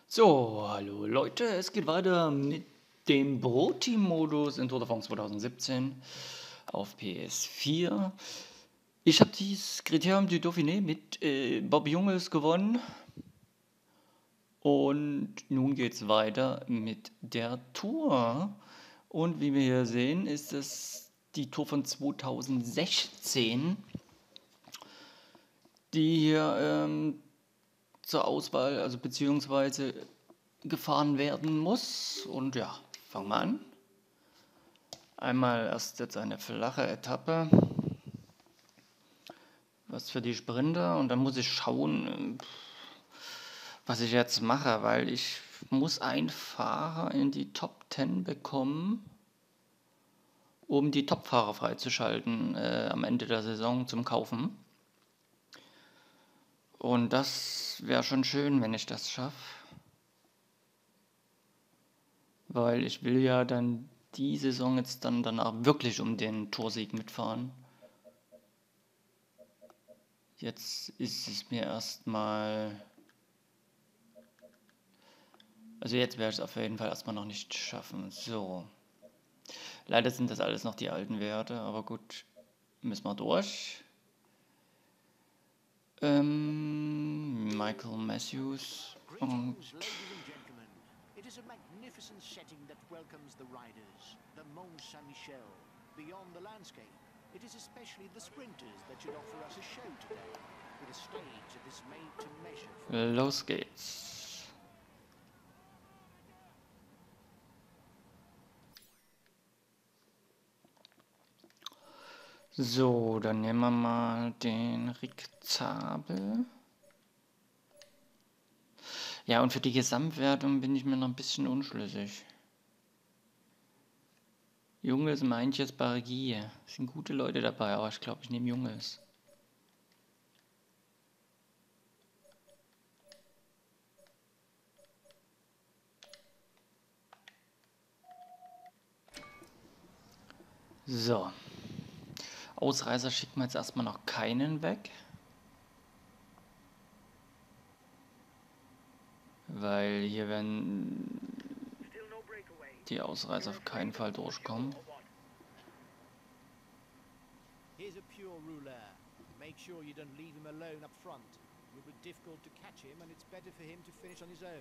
So, hallo Leute, es geht weiter mit dem Pro-Team-Modus in Tour de France 2017 auf PS4. Ich habe dieses Kriterium du Dauphiné mit Bob Jungels gewonnen und nun geht es weiter mit der Tour. Und wie wir hier sehen, ist es die Tour von 2016, die hier zur Auswahl, also beziehungsweise gefahren werden muss. Und ja, fangen wir an. Einmal erst jetzt eine flache Etappe, was für die Sprinter. Und dann muss ich schauen, was ich jetzt mache, weil ich muss einen Fahrer in die Top 10 bekommen, um die Top-Fahrer freizuschalten am Ende der Saison zum Kaufen. Und das wäre schon schön, wenn ich das schaffe. Weil ich will ja dann die Saison jetzt dann danach wirklich um den Toursieg mitfahren. Jetzt ist es mir erstmal... Also jetzt werde ich es auf jeden Fall erstmal noch nicht schaffen. So. Leider sind das alles noch die alten Werte, aber gut, müssen wir durch. Michael Matthews und... Greetings, ladies and gentlemen. It is a magnificent setting that welcomes the riders, the Mont Saint-Michel. Beyond the landscape, it is especially the sprinters that should offer us a show today, with a stage that is made to measure for Los geht's. So, dann nehmen wir mal den Rick Zabel. Ja, und für die Gesamtwertung bin ich mir noch ein bisschen unschlüssig. Junges meint jetzt Bargie. Es sind gute Leute dabei, aber ich glaube, ich nehme Junges. So. Ausreißer schicken wir jetzt erstmal noch keinen weg. Weil hier werden die Ausreißer auf keinen Fall durchkommen. Here's a pure rouleur. Make sure you don't leave him alone up front. It will be difficult to catch him, and it's better for him to finish on his own.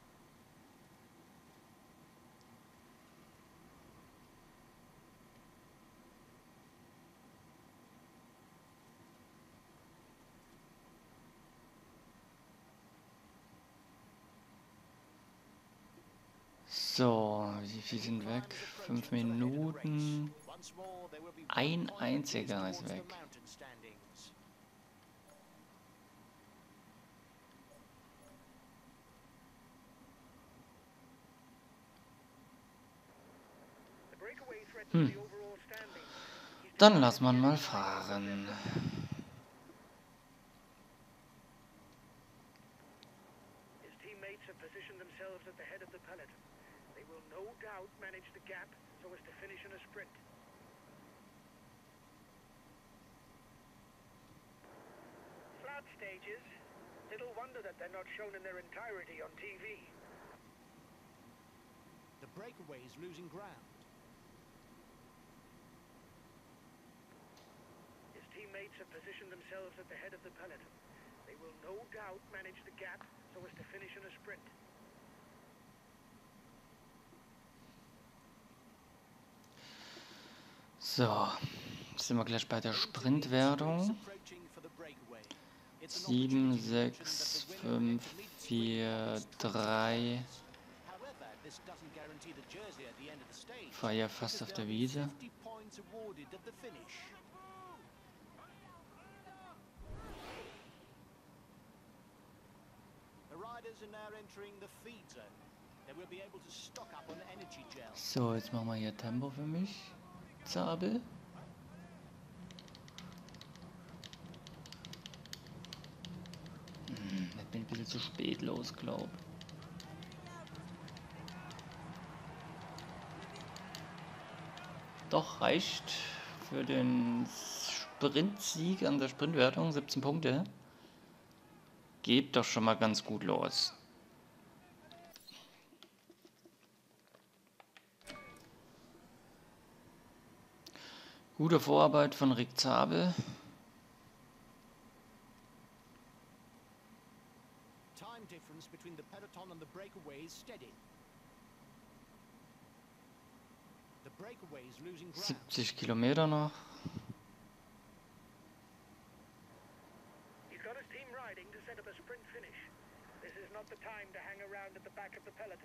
So, wie viel sind weg? 5 Minuten. Once more, there will be Ein one einziger ist towards the weg. mountain standings. Dann lass man mal fahren. His teammates have positioned themselves at the head of the peloton. They will no doubt manage the gap so as to finish in a sprint. Flat stages. Little wonder that they're not shown in their entirety on TV. The breakaway is losing ground. His teammates have positioned themselves at the head of the peloton. They will no doubt manage the gap so as to finish in a sprint. So, sind wir gleich bei der Sprintwertung. 7, 6, 5, 4, 3. War ja fast auf der Wiese. So, jetzt machen wir hier Tempo für mich. Zabel. Ich bin ein bisschen zu spät los, glaub. Doch, reicht für den Sprintsieg an der Sprintwertung, 17 Punkte. Geht doch schon mal ganz gut los. Gute Vorarbeit von Rick Zabel. Time difference between the peloton and the breakaway is steady. The breakaway is losing ground. 70 Kilometer noch. He's got his team riding to set up a sprint finish. This is not the time to hang around at the back of the peloton.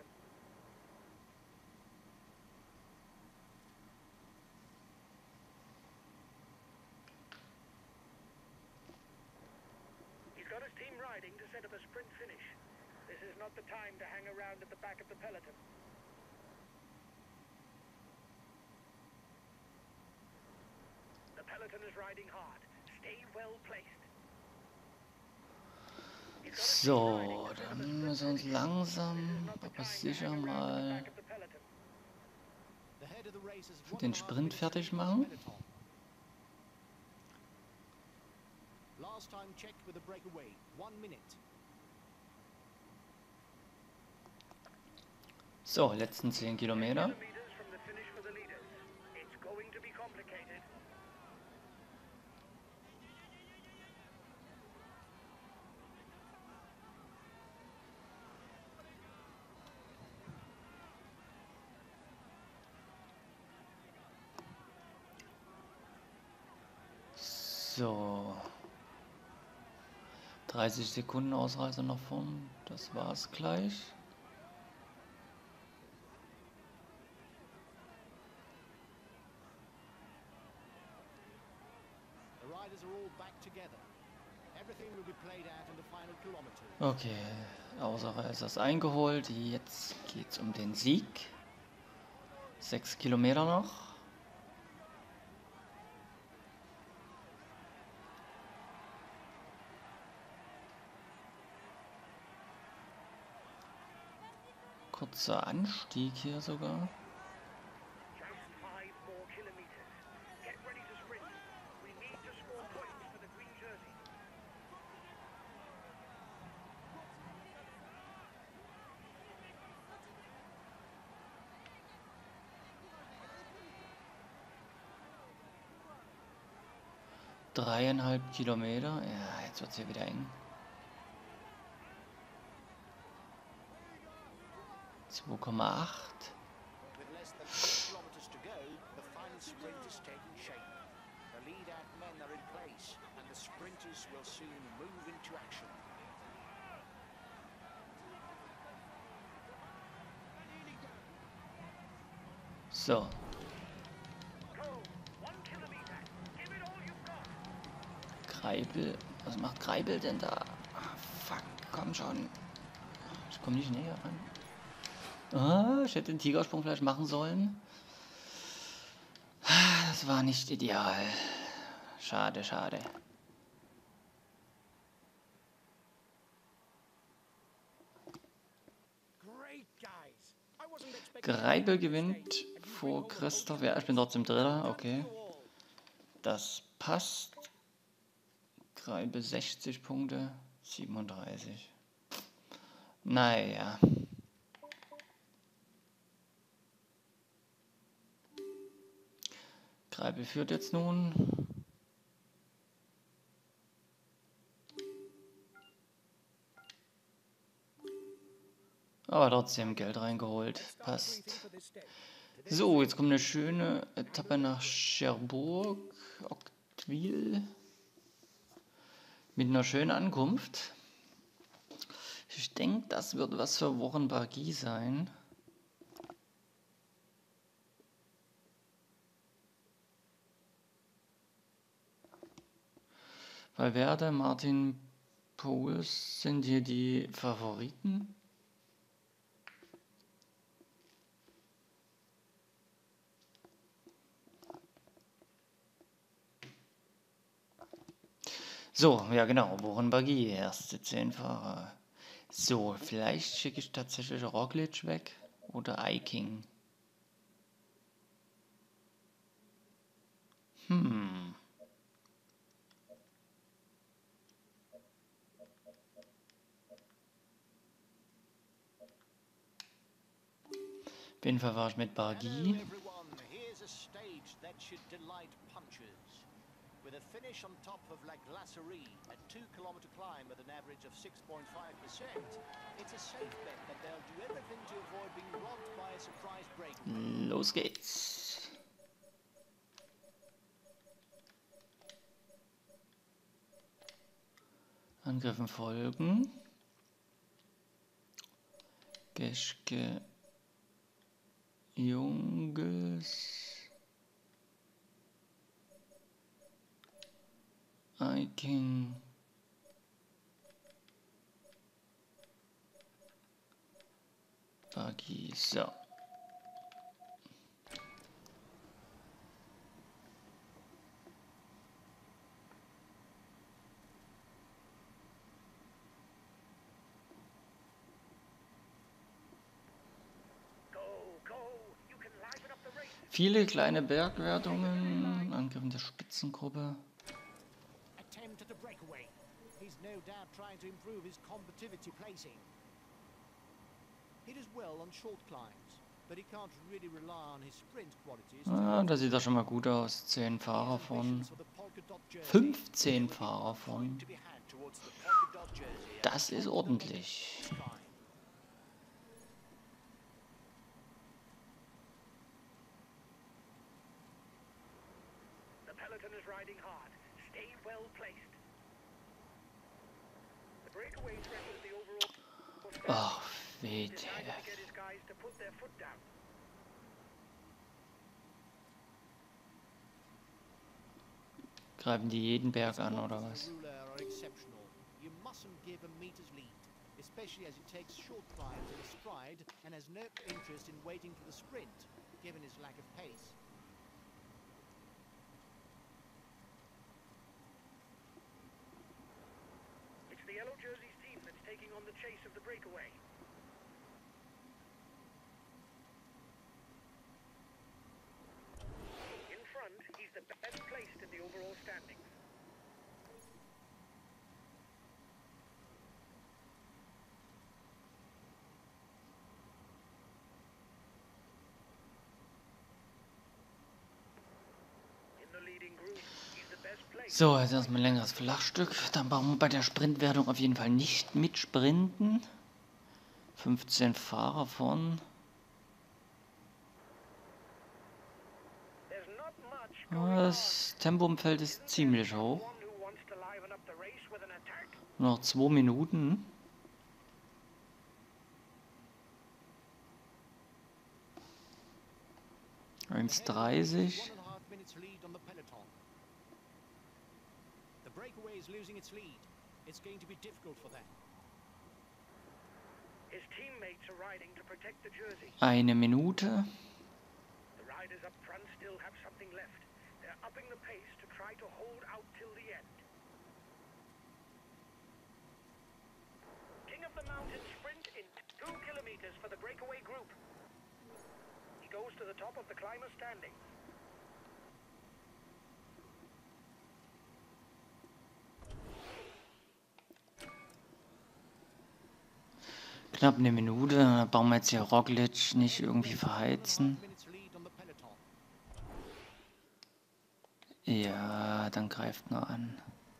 He's got his team riding to set up a sprint finish. This is not the time to hang around at the back of the peloton. The peloton is riding hard. Stay well placed. So, dann müssen wir uns langsam, aber sicher mal The head of the race has den Sprint fertig machen. Last time checked with the breakaway, 1 minute. So, letzten 10 Kilometer. Meters from the finish for the leaders. It's going to be complicated. So. 30 Sekunden Ausreißer nach vorn. Das war's gleich. The riders are all back together. Everything will be played out in the final kilometer. Okay, Ausreißer ist eingeholt. Jetzt geht's um den Sieg. 6 Kilometer noch. Kurzer Anstieg hier sogar. Just 5 more kilometers. Get ready to sprint. We need to score points for the green jersey. Dreieinhalb Kilometer. Ja, jetzt wird's hier wieder eng. 2,8. With less than 8 kilometers to go, the final sprint is taking shape. The lead-out men are in place, and the sprinters will soon move into action. So, Go. 1 kilometer. Give it all you've got. Greipel. Was macht Greipel denn da? Ah, fuck, komm schon. Ich komme nicht näher ran. Ah, ich hätte den Tigersprung vielleicht machen sollen. Ah, das war nicht ideal. Schade, schade. Great guys. I wasn't expecting Greipel gewinnt vor Christoph. Ja, ich bin trotzdem Dritter. Okay. Das passt. Greipel 60 Punkte. 37. Naja. Greipel führt jetzt nun. Aber trotzdem Geld reingeholt. Passt. So, jetzt kommt eine schöne Etappe nach Cherbourg, Octeville. Mit einer schönen Ankunft. Ich denke, das wird was für Warren Barguil sein. Valverde, Martin Pouls sind hier die Favoriten. So, ja genau, Warren Barguil, erste 10 Fahrer. So, vielleicht schicke ich tatsächlich Roglic weg oder Eiking. Auf jeden Fall war ich mit Hello Barguil. everyone, here's a stage that should delight punch With a finish on top of La Glacerie, a 2-kilometer climb at an average of 6.5%, it's a safe bet that they'll do everything to avoid being robbed by a surprise break. Los geht's. Angriffen folgen. Geschke Junges. Eiking. Buggy. So. Viele kleine Bergwertungen. Angriffen der Spitzengruppe. Attempt at a breakaway. He's no doubt trying to improve his competitivity placing. He does well on short climbs, but he can't really rely on his sprint qualities. Ah, das sieht doch schon mal gut aus. 10 Fahrer von. 15 Fahrer von. Das ist ordentlich. The peloton is riding hard. Stay well placed. The breakaway threatens the overall. Ach, bitte. Decided to get his guys to put their foot down. Greifen die jeden Berg an, oder was? You mustn't give a meter's lead, especially as he takes short climbs in stride and has no interest in waiting for the sprint, given his lack of pace. It's the Yellow Jerseys team that's taking on the chase of the breakaway. In front, he's the best placed in the overall standings. In the leading group, he's the best placed. So, jetzt erstmal ein längeres Flachstück. Dann brauchen wir bei der Sprintwertung auf jeden Fall nicht mitsprinten. 15 Fahrer von. There's not much going on. Das Tempo im Feld ist ziemlich hoch. One who wants to liven up the race with an attack. Noch 2 Minuten. 1:30. 1.5 minutes lead on the peloton. The breakaway is losing its lead. It's going to be difficult for them. His teammates are riding to protect the jersey. 1 Minute. The riders up front still have something left. They're upping the pace to try to hold out till the end. King of the Mountain sprint in 2 kilometers for the breakaway group. He goes to the top of the climber standing. Knapp 1 Minute. Da brauchen wir jetzt hier Roglic nicht irgendwie verheizen. 1.5 minutes lead on the peloton. Ja, dann greift nur an.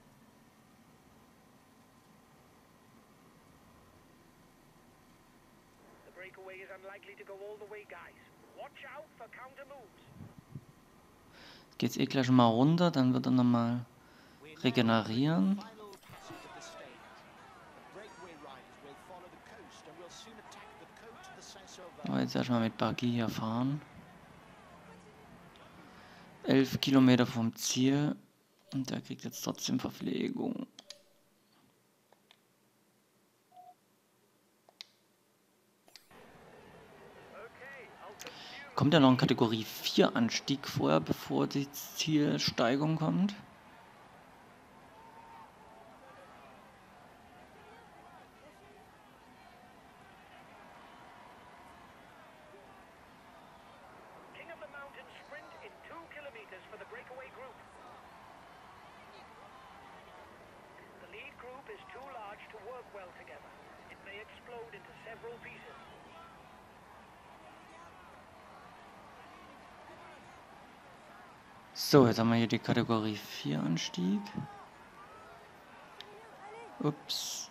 The breakaway is unlikely to go all the way, guys. Watch out for counter moves. Geht's eh gleich mal runter, dann wird er nochmal regenerieren. Final passage of the stage. The breakaway riders will follow the coast and will soon attack the coat of the Saint-Sauveur. Aber jetzt erstmal mit Buggy hier fahren. 11 Kilometer vom Ziel. Und der kriegt jetzt trotzdem Verpflegung. Okay, I'll consume. Kommt ja noch ein Kategorie 4 Anstieg vorher, bevor die Zielsteigung kommt? King of the Mountain sprint in 2 kilometers for the breakaway group. The lead group is too large to work well together. It may explode into several pieces. So, jetzt haben wir hier die Kategorie 4 Anstieg. Ups.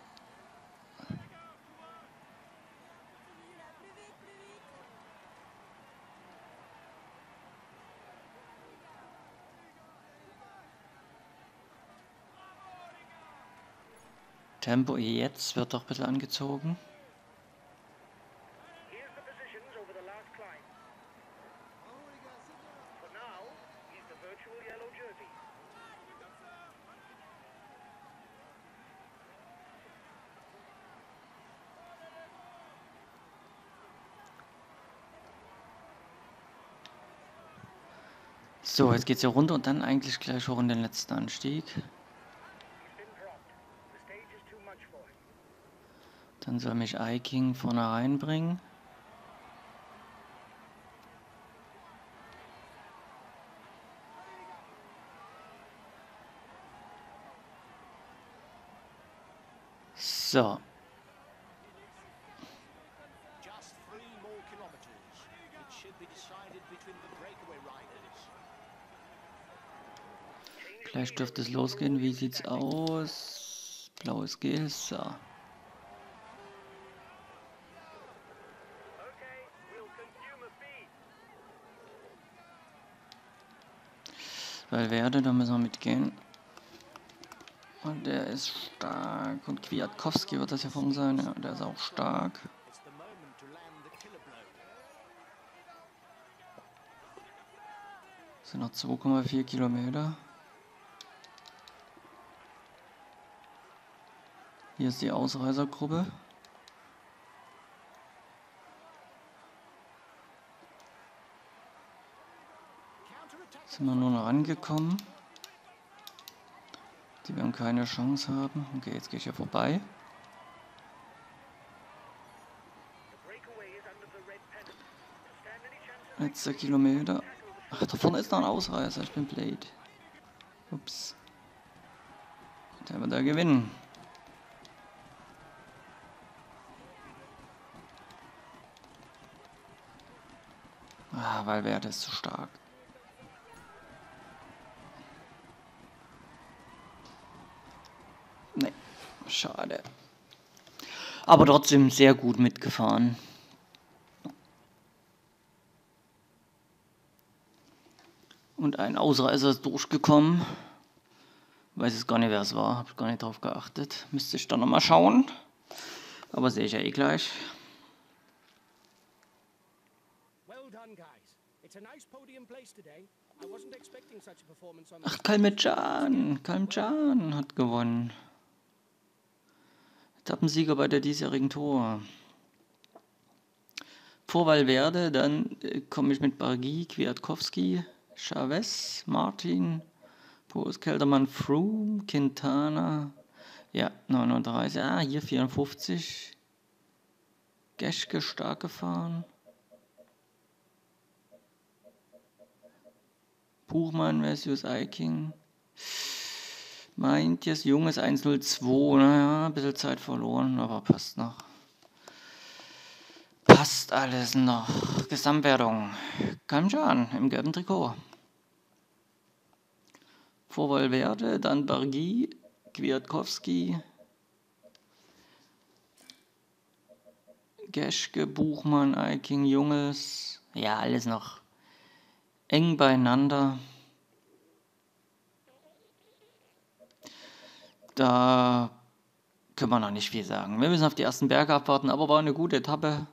Tempo jetzt wird doch ein bisschen angezogen. Here's the positions over the last climb. For now, he's the virtual yellow jersey. So, jetzt geht's hier runter und dann eigentlich gleich hoch in den letzten Anstieg. He's been dropped. The stage is too much for him. Dann soll mich Eiking vorne reinbringen. So, Just 3 more kilometers. It should be decided between the breakaway riders. gleich dürfte es losgehen. Wie sieht's aus? Blaues Gel. So. Okay, we'll consume a feed. Valverde, da müssen wir mitgehen. Und der ist stark. Und Kwiatkowski wird das hier vorne sein. Ja, der ist auch stark. It's the moment to land the killer blow. Das sind noch 2,4 Kilometer. Hier ist die Ausreißergruppe. Counterattack. Sind wir nur noch angekommen. Die werden keine Chance haben. Okay, jetzt gehe ich hier vorbei. The breakaway is under the red pennant. To stand any chance of Letzter Kilometer. Ach, da vorne ist noch ein Ausreißer. Ich bin blöd. Ups. Der wird da gewinnen. Ah, Valverde ist zu stark. Nee, schade. Aber trotzdem sehr gut mitgefahren. Und ein Ausreißer ist durchgekommen. Weiß jetzt gar nicht, wer es war. Hab gar nicht drauf geachtet. Müsste ich dann nochmal schauen. Aber sehe ich ja eh gleich. Well done, guys. It's a nice podium place today. I wasn't expecting such a performance on the Ach, Kalmeccan hat gewonnen. Etappensieger bei der diesjährigen Tour. Vor Valverde, dann komme ich mit Barguil, Kwiatkowski, Chavez, Martin, Boris Kelderman, Froome, Quintana, ja, 39, hier 54. Geschke stark gefahren. Buchmann versus Eiking. Meint jetzt junges 1:02. Naja, ein bisschen Zeit verloren, aber passt noch. Passt alles noch. Gesamtwertung. Kalmeccan im gelben Trikot. Vor Valverde, dann Barguil, Kwiatkowski, Geschke, Buchmann, Eiking, Junges. Ja, alles noch eng beieinander. Da können wir noch nicht viel sagen. Wir müssen auf die ersten Berge abwarten, aber war eine gute Etappe.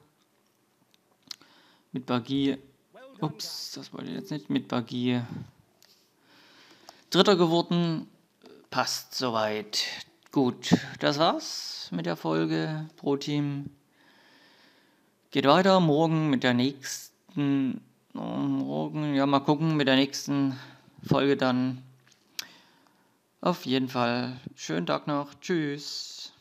Mit Barguil. Ups, das wollte ich jetzt nicht. Mit Barguil. Dritter geworden. Passt soweit. Gut, das war's mit der Folge Pro Team. Geht weiter morgen mit der nächsten. Morgen, ja, mal gucken mit der nächsten Folge dann. Auf jeden Fall. Schönen Tag noch. Tschüss.